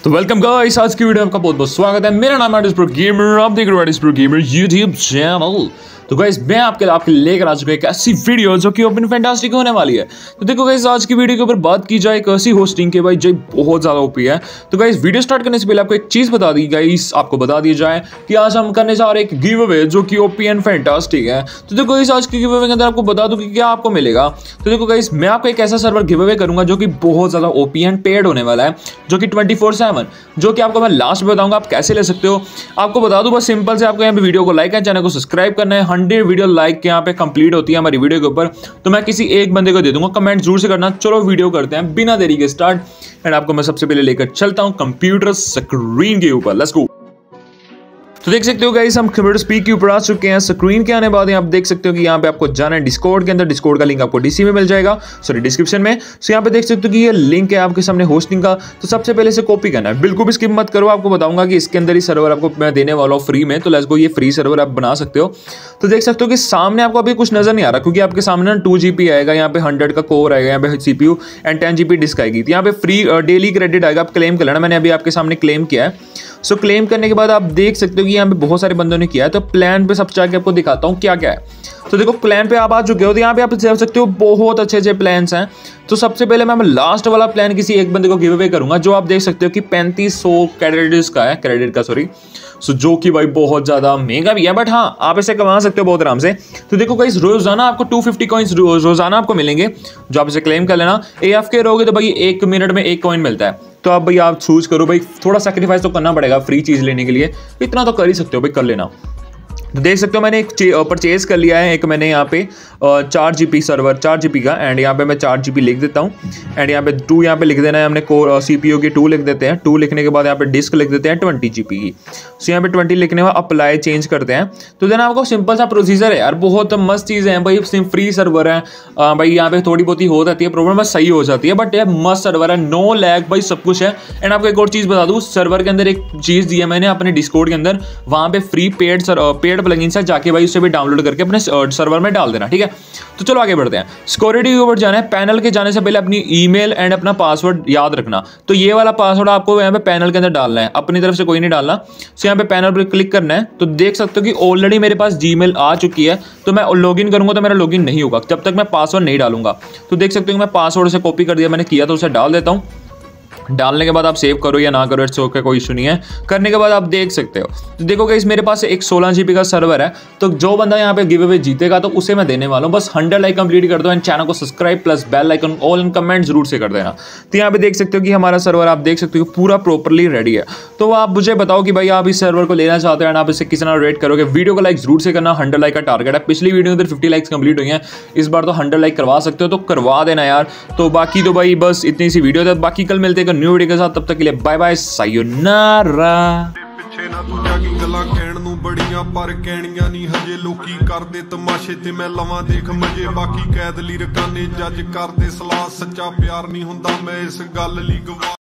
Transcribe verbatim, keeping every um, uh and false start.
तो welcome guys, आज की वीडियो में आपका बहुत बहुत स्वागत है। मेरा नाम है प्रो गेमर, आप देख रहे हो प्रो गेमर यूट्यूब चैनल। तो गाइस मैं आपके आपके लेकर आ चुका एक ऐसी वीडियो जो कि ओपन फैंटास्टिक होने वाली है। तो देखो गाइस, आज की वीडियो के ऊपर बात की जाए एक ऐसी होस्टिंग के भाई जो बहुत ज्यादा ओपी है। तो गाइस वीडियो स्टार्ट करने से पहले आपको एक चीज बता दी गाइस, आपको बता दी जाए कि आज हम करने जा रहे हैं एक गिव अवे जो कि ओपी एंड फैंटास्टिक है। तो देखो गाइस, आज की गिव अवे के अंदर आपको बता दूं कि क्या आपको मिलेगा। तो देखो गाइस, मैं आपको एक ऐसा सर्वर गिव अवे करूंगा जो कि बहुत ज्यादा ओपी एंड पेड होने वाला है, जो कि ट्वेंटी फोर सेवन, जो कि आपको मैं लास्ट में बताऊंगा आप कैसे ले सकते हो। आपको बता दूं बस सिंपल से, आपको यहाँ पे वीडियो को लाइक है, चैनल को सब्सक्राइब करना है। हंड्रेड वीडियो लाइक के यहाँ पे कंप्लीट होती है हमारी वीडियो के ऊपर, तो मैं किसी एक बंदे को दे दूंगा। कमेंट जरूर से करना। चलो वीडियो करते हैं बिना देरी के स्टार्ट। एंड आपको मैं सबसे पहले लेकर चलता हूं कंप्यूटर स्क्रीन के ऊपर। Let's go. तो देख सकते हो गाइस, हम कंप्यूटर स्पीक के ऊपर आ चुके हैं। स्क्रीन के आने बाद आप देख सकते हो कि यहाँ पे आपको जाना है डिस्कॉर्ड के अंदर। डिस्कॉर्ड का लिंक आपको डीसी में मिल जाएगा, सॉरी डिस्क्रिप्शन में। सो यहाँ पे देख सकते हो कि ये लिंक है आपके सामने होस्टिंग का। तो सबसे पहले से कॉपी करना है, बिल्कुल भी स्किप मत करो। आपको बताऊंगा कि इसके अंदर ही सर्वर आपको मैं देने वाला हूँ फ्री में। तो लेट्स गो, ये फ्री सर्वर आप बना सकते हो। तो देख सकते हो कि सामने आपको अभी कुछ नजर नहीं आ रहा, क्योंकि आपके सामने ना टू जीबी आएगा, यहाँ पे हंड्रेड का कोर आएगा, यहाँ पे CPU and ten GB disk आएगी। तो यहाँ पे फ्री डेली क्रेडिट आएगा, आप क्लेम कर लेना। मैंने अभी आपके सामने क्लेम किया है। सो so, क्लेम करने के बाद आप देख सकते हो कि यहाँ पे बहुत सारे बंदों ने किया है। तो प्लान पे सब जाके आपको दिखाता हूँ क्या क्या है। तो देखो, प्लान पे आप आ चुके हो, तो यहाँ पे आप देख सकते हो बहुत अच्छे अच्छे प्लान्स हैं। तो सबसे पहले मैं लास्ट वाला प्लान किसी एक बंदे को गिव अवे करूंगा, जो आप देख सकते हो कि पैंतीस सौ क्रेडिट्स का है, क्रेडिट का सॉरी। सो जो कि भाई बहुत ज्यादा महंगा भी है, बट हाँ आप इसे कमा सकते हो बहुत आराम से। तो देखो गाइस, रोजाना आपको टू फिफ्टी कॉइन्स रोजाना आपको मिलेंगे, जो आप इसे क्लेम कर लेना। एएफके रहोगे तो भाई एक मिनट में एक कॉइन मिलता है। तो आप भाई आप चूज करो भाई, थोड़ा सैक्रिफाइस तो करना पड़ेगा फ्री चीज लेने के लिए, इतना तो कर ही सकते हो भाई, कर लेना। तो देख सकते हो मैंने एक परचेज कर लिया है। एक मैंने यहाँ पे चार जीबी सर्वर, चार जीबी का, एंड यहाँ पे मैं चार जीबी लिख देता हूँ। एंड यहाँ पे टू यहाँ पे लिख देना है हमने, कोर सीपीयू की टू लिख देते हैं। टू लिखने के बाद यहाँ पे डिस्क लिख देते हैं ट्वेंटी जीबी की। सो यहाँ पे ट्वेंटी लिखने के बाद अप्लाई चेंज करते हैं। तो देना आपको सिंपल सा प्रोसीजर है यार, बहुत मस्त चीज़ है भाई। फ्री सर्वर है भाई, यहाँ पे थोड़ी बहुत ही हो जाती है प्रॉब्लम, बस सही हो जाती है, बट यार मस्त सर्वर है, नो लैग भाई, सब कुछ है। एंड आपको एक और चीज़ बता दूँ, सर्वर के अंदर एक चीज़ दी है मैंने अपने डिस्कॉर्ड के अंदर, वहाँ पे फ्री पेड पेड प्लगइन से जाके भाई उसे भी डाउनलोड करके अपने सर्वर में डाल देना, ठीक है। तो चलो आगे बढ़ते हैं। सिक्योरिटी के ऊपर जाना है। पैनल के जाने से पहले अपनी ईमेल एंड अपना पासवर्ड याद रखना। तो ये वाला पासवर्ड आपको यहाँ पे पैनल के अंदर डालना है, अपनी तरफ से कोई नहीं डालना। सो यहाँ पे पैनल पर क्लिक करना है। तो देख सकते हो कि ऑलरेडी मेरे पास जीमेल आ चुकी है। तो मैं लॉगिन करूंगा तो मेरा लॉगिन नहीं होगा जब तक मैं पासवर्ड नहीं डालूंगा। तो देख सकते हो कि मैं पासवर्ड से कॉपी कर दिया, मैंने किया तो उसे डाल देता हूँ। डालने के बाद आप सेव करो या ना करो, इट्स ओके, कोई इशू नहीं है। करने के बाद आप देख सकते हो। तो देखो गाइस, मेरे पास एक सोलह जीबी का सर्वर है। तो जो बंदा यहाँ पे गिव अवे जीतेगा तो उसे मैं देने वाला हूँ। बस हंड्रेड लाइक कंप्लीट कर दो एंड चैनल को subscribe plus bell icon all in comment जरूर से कर देना। तो यहाँ पे देख सकते हो कि हमारा सर्वर आप देख सकते हो पूरा प्रॉपरली रेडी है। तो आप मुझे बताओ कि भाई आप इस सर्वर को लेना चाहते हो एंड आप इसे किस तरह रेट करोगे। वीडियो को लाइक जरूर से करना, हंड्रेड लाइक का टारगेट है। पिछली वीडियो में फिफ्टी लाइक्स कंप्लीट हुई है, इस बार तो हंड्रेड लाइक करवा सकते हो, तो करवा देना यार। तो बाकी तो भाई बस इतनी सी वीडियो है, बाकी कल मिलते हैं न्यू वीडियो के साथ। तब तक के लिए बाय बाय, सायोनारा। ਪਿੱਛੇ ਨਾ ਤੂੰ ਜਾ ਕੇ ਗੱਲਾਂ ਕਹਿਣ ਨੂੰ ਬੜੀਆਂ, ਪਰ ਕਹਿਣੀਆਂ ਨਹੀਂ ਹਜੇ। ਲੋਕੀ ਕਰਦੇ ਤਮਾਸ਼ੇ ਤੇ ਮੈਂ ਲਵਾਂ ਦੇਖ ਮਜੇ। ਬਾਕੀ ਕੈਦ ਲਈ ਰਕਾਨੇ ਜੱਜ ਕਰਦੇ ਸਲਾਹ, ਸੱਚਾ ਪਿਆਰ ਨਹੀਂ ਹੁੰਦਾ ਮੈਂ ਇਸ ਗੱਲ ਲਈ ਗਵਾ।